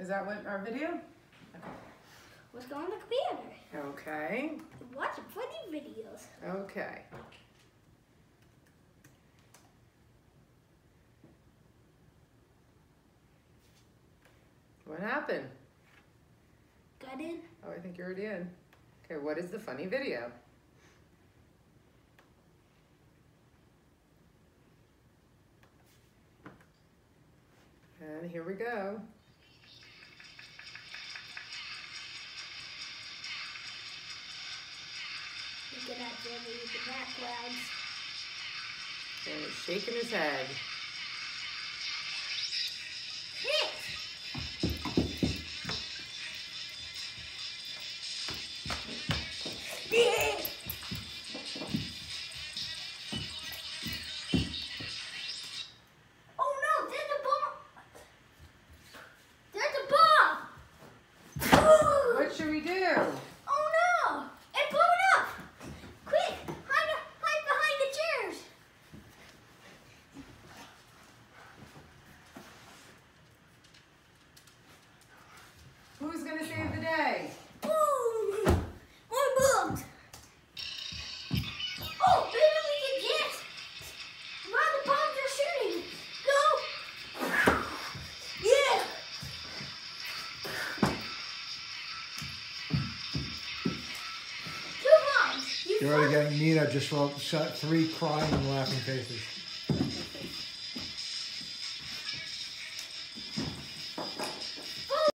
Is that what our video? Okay. Let's go on the computer. Okay. Watch funny videos. Okay. What happened? Got in? Oh, I think you're already in. Okay, what is the funny video? And here we go. Look at that, Jimmy, the backgrounds. And he's shaking his head. Oh no, there's a bomb! There's a bomb! What should we do? Oh no! It blew up! Quick! Hide behind the chairs! Who's gonna save the day? Boom! More bombs! Oh, maybe we can get while the bombs are shooting. Go! Yeah! Two bombs! You're already getting Nina just shot 3 crying and laughing faces.